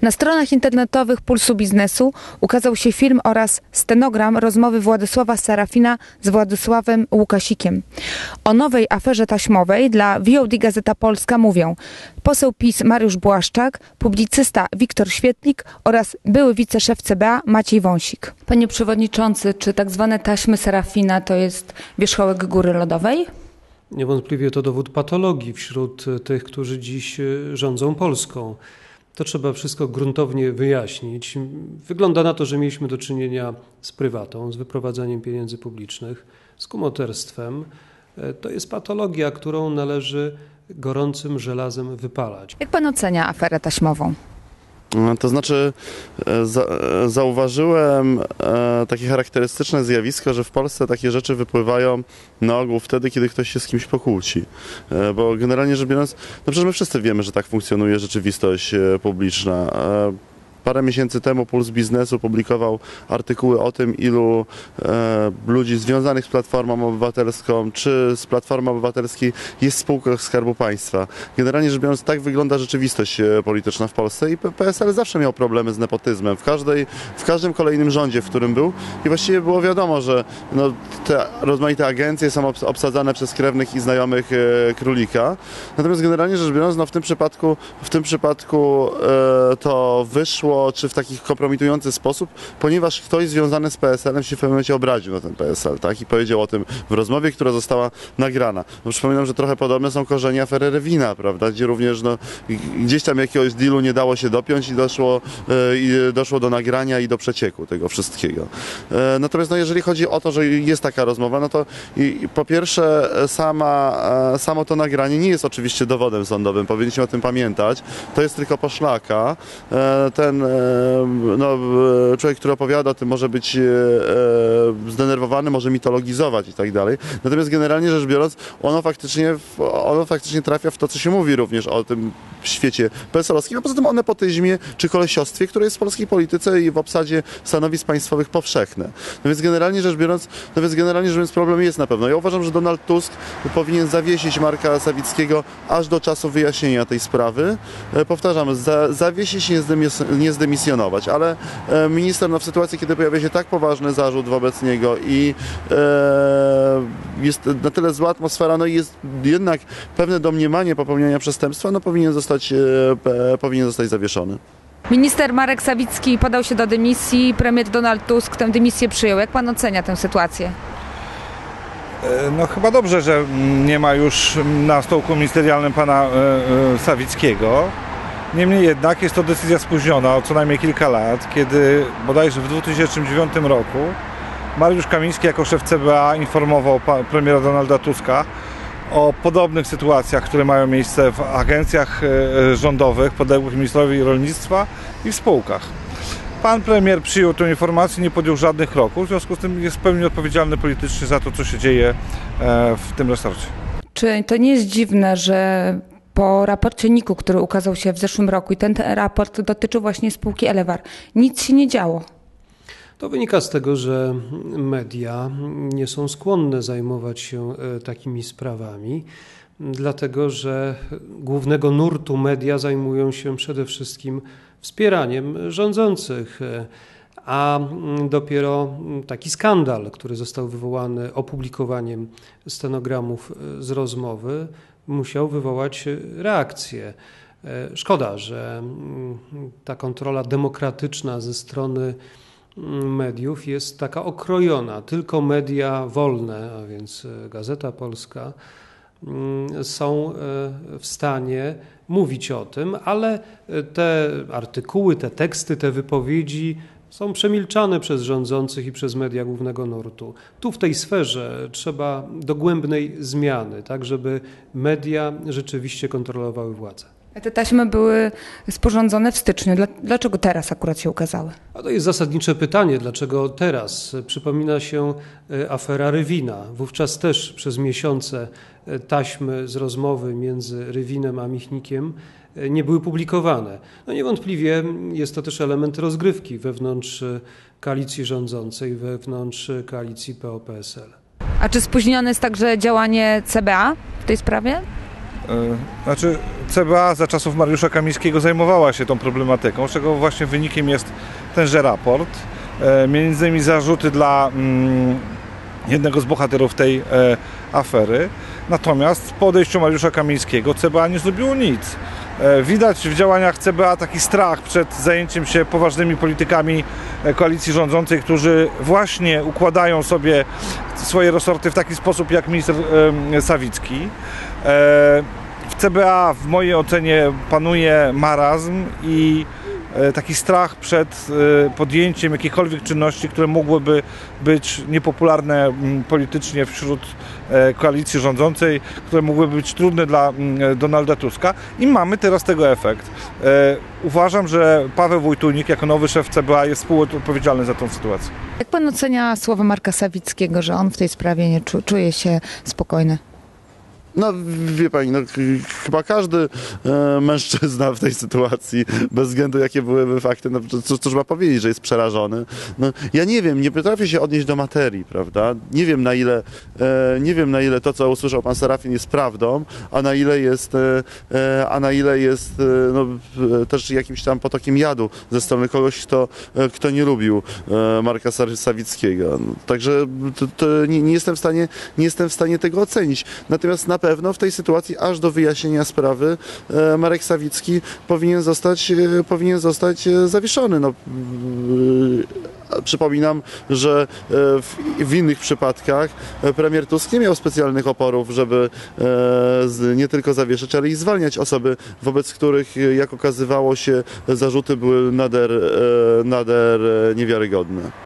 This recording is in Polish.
Na stronach internetowych Pulsu Biznesu ukazał się film oraz stenogram rozmowy Władysława Serafina z Władysławem Łukasikiem. O nowej aferze taśmowej dla VOD Gazeta Polska mówią poseł PiS Mariusz Błaszczak, publicysta Wiktor Świetlik oraz były wiceszef CBA Maciej Wąsik. Panie przewodniczący, czy tak zwane taśmy Serafina to jest wierzchołek góry lodowej? Niewątpliwie to dowód patologii wśród tych, którzy dziś rządzą Polską. To trzeba wszystko gruntownie wyjaśnić. Wygląda na to, że mieliśmy do czynienia z prywatą, z wyprowadzaniem pieniędzy publicznych, z kumoterstwem. To jest patologia, którą należy gorącym żelazem wypalać. Jak pan ocenia aferę taśmową? To znaczy zauważyłem takie charakterystyczne zjawisko, że w Polsce takie rzeczy wypływają na ogół wtedy, kiedy ktoś się z kimś pokłóci. Bo generalnie rzecz biorąc, no przecież my wszyscy wiemy, że tak funkcjonuje rzeczywistość publiczna. Parę miesięcy temu Puls Biznesu publikował artykuły o tym, ilu ludzi związanych z Platformą Obywatelską czy z Platformy Obywatelskiej jest w spółkach Skarbu Państwa. Generalnie rzecz biorąc, tak wygląda rzeczywistość polityczna w Polsce i PSL zawsze miał problemy z nepotyzmem. W każdym kolejnym rządzie, w którym był i właściwie było wiadomo, że no, te rozmaite agencje są obsadzane przez krewnych i znajomych królika. Natomiast generalnie rzecz biorąc, no, w tym przypadku to wyszło czy w taki kompromitujący sposób, ponieważ ktoś związany z PSL-em się w pewnym momencie obraził na ten PSL, tak? I powiedział o tym w rozmowie, która została nagrana. No, przypominam, że trochę podobne są korzenie afery Rewina, prawda? Gdzie również no, gdzieś tam jakiegoś dealu nie dało się dopiąć i doszło do nagrania i do przecieku tego wszystkiego. Natomiast no, jeżeli chodzi o to, że jest taka rozmowa, no to po pierwsze samo to nagranie nie jest oczywiście dowodem sądowym, powinniśmy o tym pamiętać. To jest tylko poszlaka. No, człowiek, który opowiada o tym, może być zdenerwowany, może mitologizować i tak dalej. Natomiast generalnie rzecz biorąc, ono faktycznie trafia w to, co się mówi również o tym świecie PSL-owskim, a poza tym o nepotyzmie czy kolesiostwie, które jest w polskiej polityce i w obsadzie stanowisk państwowych powszechne. No więc generalnie rzecz biorąc, problem jest na pewno. Ja uważam, że Donald Tusk powinien zawiesić Marka Sawickiego aż do czasu wyjaśnienia tej sprawy. Powtarzam, zawiesić, nie zdemisjonować, ale minister no, w sytuacji, kiedy pojawia się tak poważny zarzut wobec niego i jest na tyle zła atmosfera, no i jest jednak pewne domniemanie popełniania przestępstwa, no powinien zostać zawieszony. Minister Marek Sawicki podał się do dymisji, premier Donald Tusk tę dymisję przyjął. Jak pan ocenia tę sytuację? No chyba dobrze, że nie ma już na stołku ministerialnym pana Sawickiego. Niemniej jednak jest to decyzja spóźniona o co najmniej kilka lat, kiedy bodajże w 2009 roku Mariusz Kamiński jako szef CBA informował premiera Donalda Tuska o podobnych sytuacjach, które mają miejsce w agencjach rządowych podległych ministrowi rolnictwa i w spółkach. Pan premier przyjął tę informację, nie podjął żadnych kroków, w związku z tym jest w pełni odpowiedzialny politycznie za to, co się dzieje w tym resorcie. Czy to nie jest dziwne, że po raporcie NIK-u, który ukazał się w zeszłym roku i ten raport dotyczył właśnie spółki Elewarr, nic się nie działo? To wynika z tego, że media nie są skłonne zajmować się takimi sprawami, dlatego że głównego nurtu media zajmują się przede wszystkim wspieraniem rządzących, a dopiero taki skandal, który został wywołany opublikowaniem stenogramów z rozmowy, musiał wywołać reakcję. Szkoda, że ta kontrola demokratyczna ze strony mediów jest taka okrojona. Tylko media wolne, a więc Gazeta Polska, są w stanie mówić o tym, ale te artykuły, te teksty, te wypowiedzi są przemilczane przez rządzących i przez media głównego nurtu. Tu w tej sferze trzeba dogłębnej zmiany, tak żeby media rzeczywiście kontrolowały władzę. Te taśmy były sporządzone w styczniu. Dlaczego teraz akurat się ukazały? A to jest zasadnicze pytanie, dlaczego teraz? Przypomina się afera Rywina. Wówczas też przez miesiące taśmy z rozmowy między Rywinem a Michnikiem nie były publikowane. No niewątpliwie jest to też element rozgrywki wewnątrz koalicji rządzącej, wewnątrz koalicji PO-PSL. A czy spóźnione jest także działanie CBA w tej sprawie? Znaczy, CBA za czasów Mariusza Kamińskiego zajmowała się tą problematyką, czego właśnie wynikiem jest tenże raport. Między innymi zarzuty dla jednego z bohaterów tej afery. Natomiast po odejściu Mariusza Kamińskiego CBA nie zrobiło nic. Widać w działaniach CBA taki strach przed zajęciem się poważnymi politykami koalicji rządzącej, którzy właśnie układają sobie swoje resorty w taki sposób jak minister Sawicki. W CBA w mojej ocenie panuje marazm i taki strach przed podjęciem jakichkolwiek czynności, które mogłyby być niepopularne politycznie wśród koalicji rządzącej, które mogłyby być trudne dla Donalda Tuska i mamy teraz tego efekt. Uważam, że Paweł Wojtunik jako nowy szef CBA jest współodpowiedzialny za tą sytuację. Jak pan ocenia słowa Marka Sawickiego, że on w tej sprawie nie czuje się spokojny? No wie pani, no, chyba każdy mężczyzna w tej sytuacji, bez względu jakie byłyby fakty, no, cóż ma powiedzieć, że jest przerażony. No, ja nie wiem, nie potrafię się odnieść do materii, prawda? Nie wiem na ile to, co usłyszał pan Serafin, jest prawdą, a na ile jest no, też jakimś tam potokiem jadu ze strony kogoś, kto nie lubił Marka Sawickiego. No, także nie jestem w stanie tego ocenić. Natomiast na pewno w tej sytuacji, aż do wyjaśnienia sprawy, Marek Sawicki powinien zostać zawieszony. No, przypominam, że w innych przypadkach premier Tusk nie miał specjalnych oporów, żeby nie tylko zawieszać, ale i zwalniać osoby, wobec których, jak okazywało się, zarzuty były nader niewiarygodne.